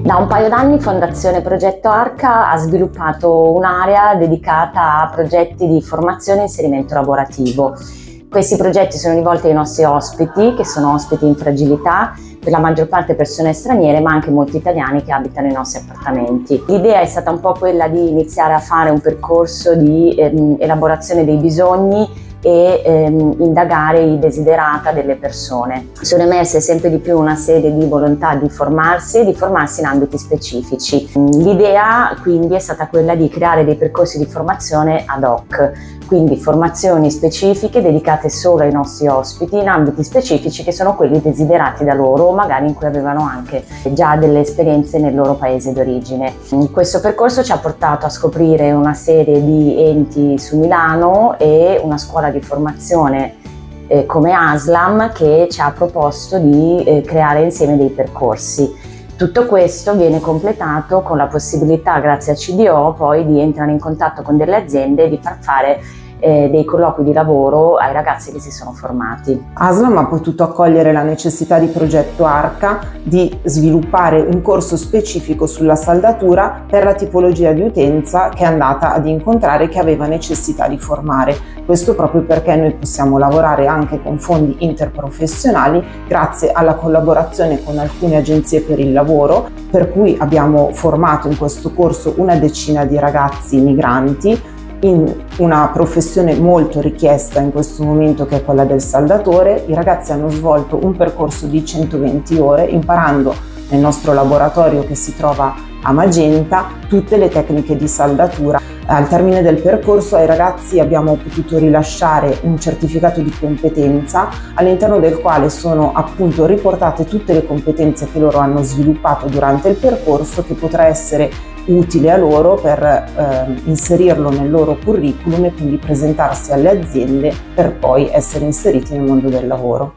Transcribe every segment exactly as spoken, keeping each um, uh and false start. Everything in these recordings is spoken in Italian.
Da un paio d'anni Fondazione Progetto Arca ha sviluppato un'area dedicata a progetti di formazione e inserimento lavorativo. Questi progetti sono rivolti ai nostri ospiti, che sono ospiti in fragilità, per la maggior parte persone straniere, ma anche molti italiani che abitano i nostri appartamenti. L'idea è stata un po' quella di iniziare a fare un percorso di ehm, elaborazione dei bisogni e ehm, indagare i desiderata delle persone. Sono emerse sempre di più una serie di volontà di formarsi e di formarsi in ambiti specifici. L'idea quindi è stata quella di creare dei percorsi di formazione ad hoc, quindi formazioni specifiche dedicate solo ai nostri ospiti in ambiti specifici che sono quelli desiderati da loro o magari in cui avevano anche già delle esperienze nel loro paese d'origine. Questo percorso ci ha portato a scoprire una serie di enti su Milano e una scuola di formazione eh, come ASLAM che ci ha proposto di eh, creare insieme dei percorsi. Tutto questo viene completato con la possibilità, grazie a C D O, poi di entrare in contatto con delle aziende e di far fare eh, dei colloqui di lavoro ai ragazzi che si sono formati. ASLAM ha potuto accogliere la necessità di Progetto Arca di sviluppare un corso specifico sulla saldatura per la tipologia di utenza che è andata ad incontrare e che aveva necessità di formare. Questo proprio perché noi possiamo lavorare anche con fondi interprofessionali grazie alla collaborazione con alcune agenzie per il lavoro, per cui abbiamo formato in questo corso una decina di ragazzi migranti in una professione molto richiesta in questo momento, che è quella del saldatore. I ragazzi hanno svolto un percorso di centoventi ore imparando nel nostro laboratorio che si trova a Magenta tutte le tecniche di saldatura. Al termine del percorso ai ragazzi abbiamo potuto rilasciare un certificato di competenza all'interno del quale sono appunto riportate tutte le competenze che loro hanno sviluppato durante il percorso, che potrà essere utile a loro per eh, inserirlo nel loro curriculum e quindi presentarsi alle aziende per poi essere inseriti nel mondo del lavoro.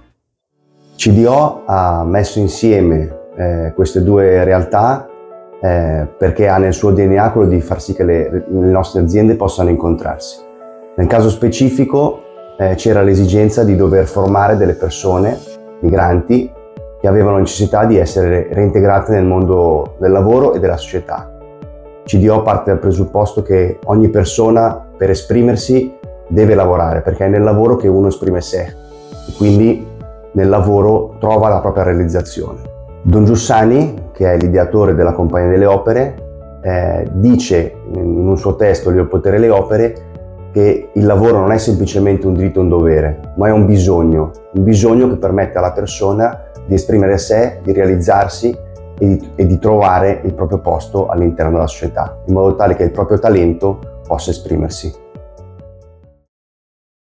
C D O ha messo insieme eh, queste due realtà eh, perché ha nel suo D N A quello di far sì che le, le nostre aziende possano incontrarsi. Nel caso specifico eh, c'era l'esigenza di dover formare delle persone, migranti, che avevano necessità di essere reintegrate nel mondo del lavoro e della società. C D O parte dal presupposto che ogni persona per esprimersi deve lavorare, perché è nel lavoro che uno esprime sé e quindi nel lavoro trova la propria realizzazione. Don Giussani, che è l'ideatore della Compagnia delle Opere, eh, dice in un suo testo, L'Io il potere e le opere, che il lavoro non è semplicemente un diritto e un dovere, ma è un bisogno, un bisogno che permette alla persona di esprimere sé, di realizzarsi e di, e di trovare il proprio posto all'interno della società, in modo tale che il proprio talento possa esprimersi.